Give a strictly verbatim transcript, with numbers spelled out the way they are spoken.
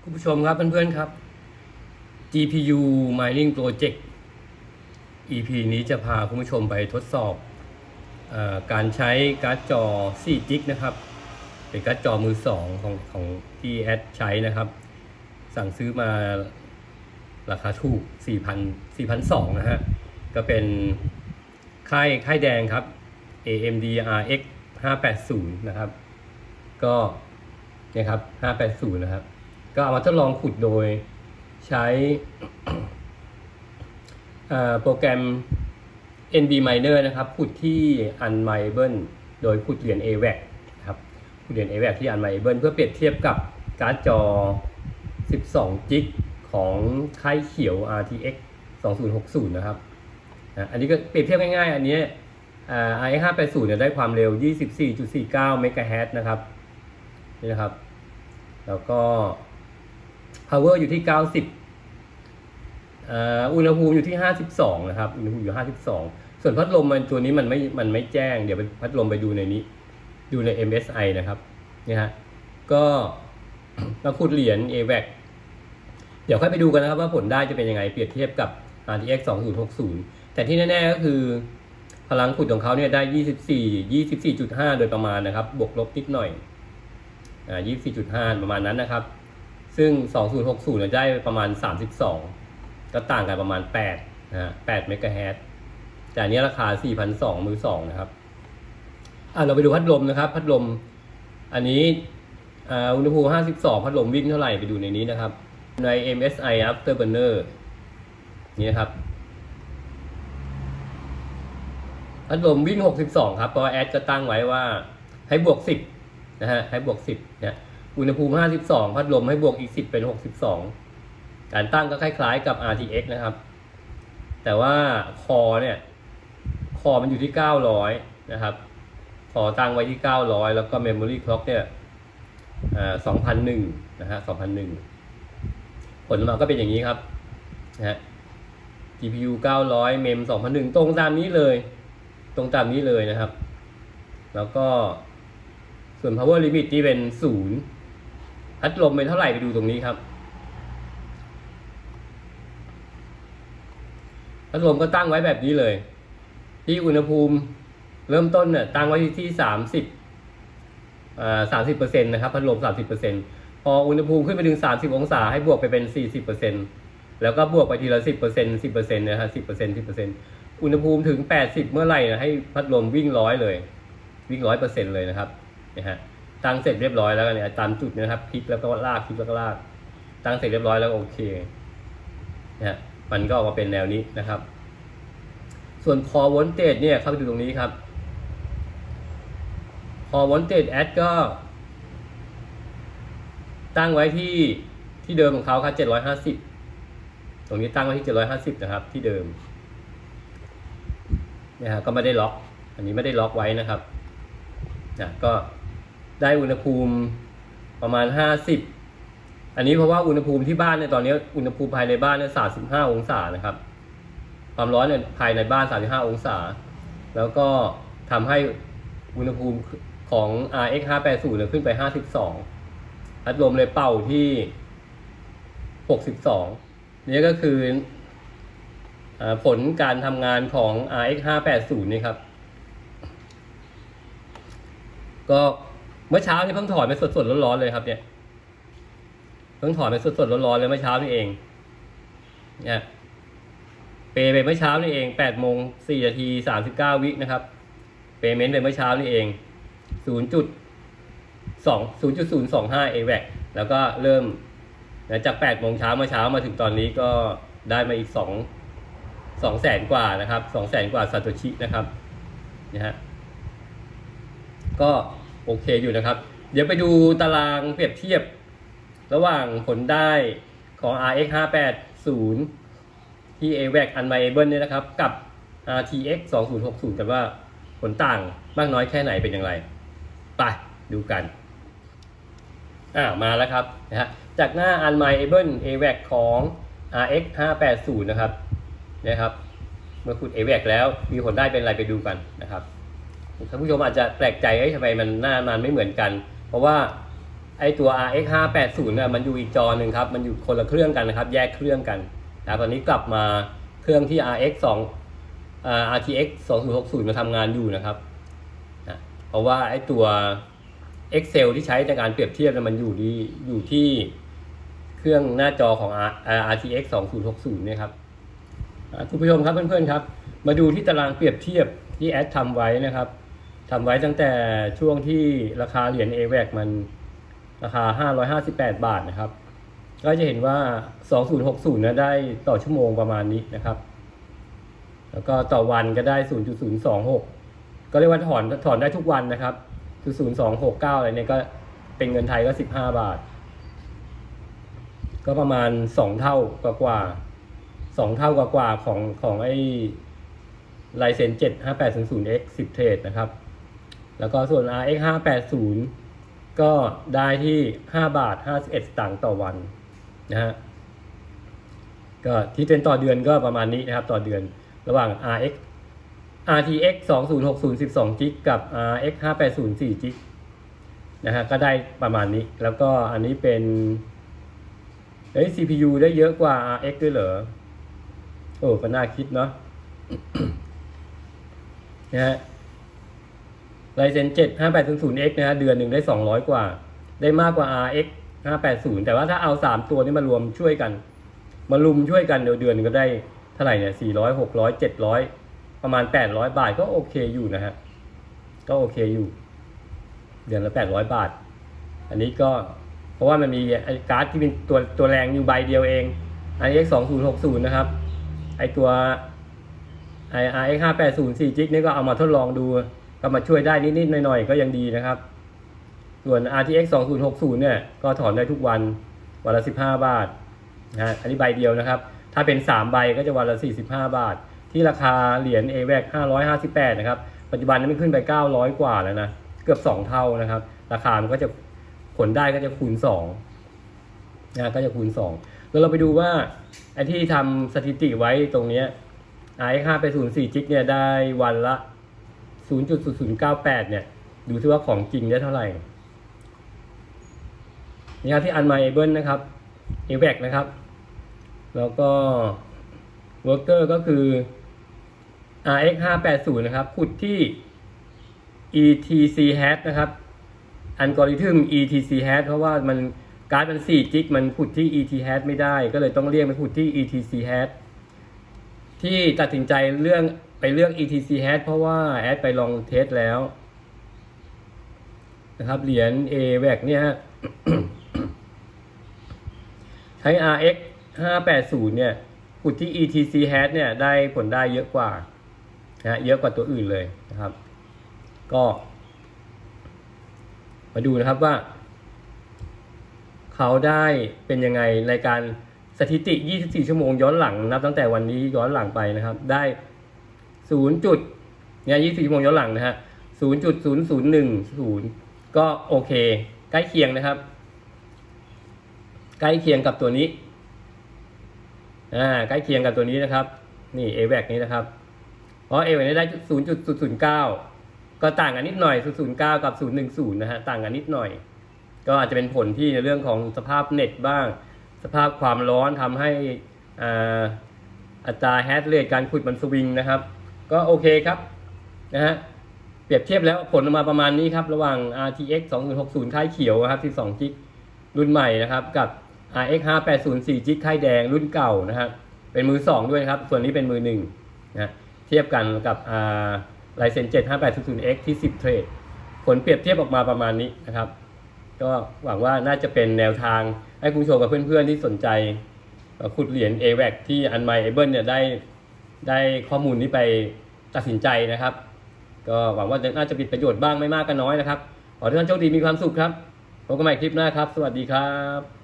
คุณผู้ชมครับเพื่อนๆครับ จี พี ยู Mining Project อี พี นี้จะพาคุณผู้ชมไปทดสอบอการใช้การ์ดจอสี่จิกนะครับเป็นการ์ดจอมือสองของของที่แอดใช้นะครับสั่งซื้อมาราคาถูก สี่พัน สี่พันสองร้อย นะฮะก็เป็นค่ายค่ายแดงครับ เอ เอ็ม ดี อาร์ เอ็กซ์ ห้าแปดศูนย์ นะครับก็เนี่ยครับห้าแปดศูนย์นะครับก็เอามาทดลองขุดโดยใช้โปรแกรม เอ็น บี Miner นะครับขุดที่ Unmineable โดยขุดเหรียญ เอ แวค ครับขุดเหรียญ เอ แวค ที่ Unmineable เพื่อเปรียบเทียบกับการ์ดจอสิบสองจิกของค่ายเขียว อาร์ ที เอ็กซ์ สองพันหกสิบนะครับอันนี้ก็เปรียบเทียบง่ายๆอันนี้ อาร์ เอ็กซ์ ห้าแปดศูนย์เนี่ยได้ความเร็ว ยี่สิบสี่จุดสี่เก้า เมกะเฮิรตซ์นะครับนี่นะครับแล้วก็ power อยู่ที่เก้าสิบอุณหภูมิอยู่ที่ห้าสิบสองนะครับอุณหภูมิอยู่ห้าสิบสองส่วนพัดลมมันตัวนี้มันไม่มันไม่แจ้งเดี๋ยวพัดลมไปดูในนี้ดูใน เอ็ม เอส ไอ นะครับนี่ฮะก็มาขุดเหรียญ เอ แวค เดี๋ยวค่อยไปดูกันนะครับว่าผลได้จะเป็นยังไงเปรียบเทียบกับ อาร์ ที เอ็กซ์ สองพันหกสิบแต่ที่แน่ๆก็คือพลังขุดของเขาเนี่ยได้ยี่สิบสี่ ยี่สิบสี่จุดห้า โดยประมาณนะครับบวกลบนิดหน่อยอ่า ยี่สิบสี่จุดห้า ประมาณนั้นนะครับซึ่งสองพันหกสิบเนี่ยได้ประมาณสามสิบสองก็ต่างกันประมาณแปดนะฮะแปดเมกะเฮิรตซ์แต่อันนี้ราคา สี่พันสองร้อย มือสองนะครับอ่าเราไปดูพัดลมนะครับพัดลมอันนี้อ่าอุณหภูมิห้าสิบสองพัดลมวิ่งเท่าไหร่ไปดูในนี้นะครับใน เอ็ม เอส ไอ Afterburner นี่นะครับพัดลมวิ่งหกสิบสองครับเพราะแอดจะตั้งไว้ว่าให้บวกสิบนะฮะให้บวกสิบเนี่ยอุณหภูมิห้าสิบสองพัดลมให้บวกอีกสิบเป็นหกสิบสองการตั้งก็คล้ายๆกับ อาร์ ที เอ็กซ์ นะครับแต่ว่าคอเนี่ยคอมันอยู่ที่เก้าร้อยนะครับคอตั้งไว้ที่เก้าร้อยแล้วก็ Memory Clock เนี่ยอ่า สองพันหนึ่ง นะฮะ สองพันหนึ่ง ผลออกมาก็เป็นอย่างนี้ครับนะฮะ จี พี ยู เก้าร้อย เมม สองพันหนึ่ง ตรงตามนี้เลยตรงตามนี้เลยนะครับแล้วก็ส่วน power limit ที่เป็นศูนย์พัดลมเป็นเท่าไหร่ไปดูตรงนี้ครับพัดลมก็ตั้งไว้แบบนี้เลยที่อุณหภูมิเริ่มต้นเนี่ยตั้งไว้ที่สามสิบอ่า สามสิบเปอร์เซ็นต์ นะครับพัดลม สามสิบเปอร์เซ็นต์ พออุณหภูมิขึ้นไปถึงสามสิบองศาให้บวกไปเป็น สี่สิบเปอร์เซ็นต์ แล้วก็บวกไปทีละ สิบเปอร์เซ็นต์ สิบเปอร์เซ็นต์ นะฮะ สิบเปอร์เซ็นต์ สิบเปอร์เซ็นต์ อุณหภูมิถึงแปดสิบเมื่อไหร่นะให้พัดลมวิ่งร้อยเลยวิ่ง ร้อยเปอร์เซ็นต์ เลยนะครับนะฮะตั้งเสร็จเรียบร้อยแล้วเนี่ยตามจุดนะครับคลิกแล้วก็ลากคลิกแล้วก็ลากตั้งเสร็จเรียบร้อยแล้วโอเคนะฮะมันก็ออกมาเป็นแนวนี้นะครับส่วน core voltage เนี่ยเข้าไปดูตรงนี้ครับ core voltage add ก็ตั้งไว้ที่ที่เดิมของเขาครับเจ็ดร้อยห้าสิบตรงนี้ตั้งไว้ที่เจ็ดร้อยห้าสิบนะครับที่เดิมนะฮะก็ไม่ได้ล็อกอันนี้ไม่ได้ล็อกไว้นะครับนะก็ได้อุณหภูมิประมาณห้าสิบอันนี้เพราะว่าอุณหภูมิที่บ้านเนี่ยตอนนี้อุณหภูมิภายในบ้านเนี่ยสามสิบห้าองศานะครับความร้อนเนี่ยภายในบ้านสามสิบห้าองศาแล้วก็ทำให้อุณหภูมิของ อาร์ เอ็กซ์ ห้าแปดศูนย์เนี่ยขึ้นไปห้าสิบสองพัดลมเลยเป่าที่หกสิบสองนี่ก็คือผลการทำงานของ อาร์ เอ็กซ์ ห้าแปดศูนย์นี่ครับก็เมื่อเช้านี่เพิ่งถอดไปสดๆร้อนๆเลยครับเนี่ยเพิ่งถอดไปสดๆร้อนๆเลยเมื่อเช้านี่เองเนี่ยเปย์ไปเมื่อเช้านี่เองแปดโมงสี่นาทีสามสิบเก้าวินะครับเปย์เมนต์ไปเมื่อเช้านี่เองศูนย์จุดสอง ศูนย์จุดศูนย์สองห้า เอ แวค แล้วก็เริ่มจากแปดโมงเช้าเมื่อเช้ามาถึงตอนนี้ก็ได้มาอีกสอง สองแสนกว่านะครับสองแสนกว่าซาโตชินะครับนะฮะก็โอเคอยู่นะครับเดี๋ยวไปดูตารางเปรียบเทียบระหว่างผลได้ของ อาร์ เอ็กซ์ ห้าแปดศูนย์ ที่ เอ แวค Unmineable เนี่ยนะครับกับ อาร์ ที เอ็กซ์ สองพันหกสิบกันว่าผลต่างมากน้อยแค่ไหนเป็นอย่างไรไปดูกันอ่ามาแล้วครับนะฮะจากหน้า Unmineable เอ แวค ของ อาร์ เอ็กซ์ ห้าแปดศูนย์นะครับนะครับเมื่อขุด เอ แวค แล้วมีผลได้เป็นอะไรไปดูกันนะครับท่านผู้ชมอาจจะแปลกใจเอ้ยทำไมมันหน้ามันไม่เหมือนกันเพราะว่าไอตัว อาร์ เอ็กซ์ ห้าแปดศูนย์ เนี่ยมันอยู่อีกจอหนึ่งครับมันอยู่คนละเครื่องกันนะครับแยกเครื่องกันแต่ตอนนี้กลับมาเครื่องที่ อาร์ เอ็กซ์ สอง อ่า อาร์ ที เอ็กซ์ สองพันหกสิบมาทำงานอยู่นะครับนะเพราะว่าไอตัว Excel ที่ใช้ในการเปรียบเทียบมันอยู่ที่อยู่ที่เครื่องหน้าจอของ อาร์ ที เอ็กซ์ สองพันหกสิบเนี่ยครับคุณผู้ชมครับเพื่อนๆครับมาดูที่ตารางเปรียบเทียบที่แอดทำไว้นะครับทำไว้ตั้งแต่ช่วงที่ราคาเหรียญ เอ วี อี ซี มันราคาห้าร้อยห้าสิบแปดบาทนะครับก็จะเห็นว่าสองพันหกสิบนะได้ต่อชั่วโมงประมาณนี้นะครับแล้วก็ต่อวันก็ได้ ศูนย์จุดศูนย์สองหก ก็เรียกว่าถอนถอนได้ทุกวันนะครับคือ ศูนย์จุดสองหกเก้า อะไรเนี่ยก็เป็นเงินไทยก็สิบห้าบาทก็ประมาณสองเท่ากว่ากว่าสองเท่ากว่ากว่าของของไอ้ลายเซ็นเจ็ดห้าแปดศูนย์ศูนย์เอ็กซ์ สิบเทรดนะครับแล้วก็ส่วน อาร์ เอ็กซ์ ห้าแปดศูนย์ ก็ได้ที่ห้าบาทห้าสิบเอ็ดสตางค์ต่อวันนะฮะก็ที่เป็นต่อเดือนก็ประมาณนี้นะครับต่อเดือนระหว่าง อาร์ เอ็กซ์ อาร์ ที เอ็กซ์ สองพันหกสิบ สิบสองจิกกับ อาร์ เอ็กซ์ ห้าแปดศูนย์ สี่จิกนะฮะก็ได้ประมาณนี้แล้วก็อันนี้เป็นเฮ้ย ซี พี ยู ได้เยอะกว่า อาร์ เอ็กซ์ ด้วยเหรอโอ้ก็น่าคิดเนาะ นะฮะไลเซนเจ็ด ห้าแปดศูนย์ศูนย์เอ็กซ์ นะฮะเดือนหนึ่งได้สองร้อยกว่าได้มากกว่า อาร์ เอ็กซ์ ห้าแปดศูนย์แต่ว่าถ้าเอาสามตัวนี้มารวมช่วยกันมารุมช่วยกันเดี๋ยวเดือนนึงก็ได้เท่าไหร่เนี่ยสี่ร้อย หกร้อย เจ็ดร้อยประมาณแปดร้อยบาทก็โอเคอยู่นะฮะก็โอเคอยู่เดือนละแปดร้อยบาทอันนี้ก็เพราะว่ามันมีไอ้การ์ดที่เป็นตัวตัวแรงอยู่ใบเดียวเอง อาร์ เอ็กซ์ สองพันหกสิบนะครับไอตัวไอ อาร์ เอ็กซ์ ห้าแปดศูนย์ สี่จิกนี่ก็เอามาทดลองดูก็มาช่วยได้นิดๆหน่อยๆก็ยังดีนะครับส่วน อาร์ ที เอ็กซ์ สองพันหกสิบเนี่ยก็ถอนได้ทุกวันวันละสิบห้าบาทนะฮะอันนี้ใบเดียวนะครับถ้าเป็นสามใบก็จะวันละสี่สิบห้าบาทที่ราคาเหรียญ เอ วี อี ซี ห้าร้อยห้าสิบแปดนะครับปัจจุบันนี้มันขึ้นไปเก้าร้อยกว่าแล้วนะเกือบสองเท่านะครับราคามันก็จะผลได้ก็จะคูณสองนะก็จะคูณสองแล้วเราไปดูว่าไอ้ที่ทำสถิติไว้ตรงนี้ อาร์ เอ็กซ์ ห้าแปดศูนย์ สี่จิกเนี่ยได้วันละ ศูนย์จุดศูนย์ศูนย์เก้าแปด เนี่ยดูที่ว่าของจริงได้เท่าไหร่นี่ครับที่ Unmyable นะครับ เอ วี อี ซี นะครับแล้วก็ Worker ก็คือ อาร์ เอ็กซ์ ห้าแปดศูนย์ นะครับขุดที่ อี ที ซี hash นะครับอัลกอริทึม อี ที ซี hash เพราะว่ามันการ์ดมันสี่จิกมันขุดที่ อี ที hash ไม่ได้ก็เลยต้องเรียกมันขุดที่ อี ที ซี hash ที่ตัดสินใจเรื่องไปเลือก อี ที ซี hash เพราะว่าแอดไปลองเทสแล้วนะครับเหรียญ เอ วี อี ซี เนี่ย ใช้ อาร์ เอ็กซ์ ห้าแปดศูนย์ เนี่ยขุดที่ อี ที ซี hash เนี่ยได้ผลได้เยอะกว่านะเยอะกว่าตัวอื่นเลยนะครับก็มาดูนะครับว่าเขาได้เป็นยังไงในการสถิติยี่สิบสี่ชั่วโมงย้อนหลังนับตั้งแต่วันนี้ย้อนหลังไปนะครับได้ศูนย์จุดเนี่ยยี่สิบสี่ชั่วโมงย้อนหลังนะฮะ ศูนย์จุดศูนย์ศูนย์หนึ่งศูนย์ ก็โอเคใกล้เคียงนะครับใกล้เคียงกับตัวนี้อ่าใกล้เคียงกับตัวนี้นะครับนี่ เอ วี อี ซี นี้นะครับเพราะ เอ วี อี ซี นี้ได้ ศูนย์จุดศูนย์ศูนย์เก้า ก็ต่างกันนิดหน่อย ศูนย์จุดศูนย์เก้า กับ ศูนย์จุดหนึ่งศูนย์ นะฮะต่างกันนิดหน่อยก็อาจจะเป็นผลที่ในเรื่องของสภาพเน็ตบ้างสภาพความร้อนทำให้อ่าอัตราแฮชเรทการขุดมันสวิงนะครับก็โอเคครับนะฮะเปรียบเทียบแล้วผลออกมาประมาณนี้ครับระหว่าง อาร์ ที เอ็กซ์ สองพันหกสิบ ค่ายเขียวครับที่สองจิกรุ่นใหม่นะครับกับ อาร์ เอ็กซ์ ห้าแปดศูนย์ สี่จิกค่ายแดงรุ่นเก่านะครับเป็นมือสองด้วยครับส่วนนี้เป็นมือหนึ่งนะเทียบกันกับอ่าไลเซนเจ็ด ห้าแปดศูนย์ เอ็กซ์ ที่สิบเทรดผลเปรียบเทียบออกมาประมาณนี้นะครับก็หวังว่าน่าจะเป็นแนวทางให้คุณผู้ชมกับเพื่อนๆที่สนใจขุดเหรียญ เอ วี อี ซี ที่ Unmyable เนี่ยได้ได้ข้อมูลนี้ไปตัดสินใจนะครับก็หวังว่าน่าจะเป็นประโยชน์บ้างไม่มากก็น้อยนะครับขอให้ทุกท่านโชคดีมีความสุขครับพบกันใหม่คลิปหน้าครับสวัสดีครับ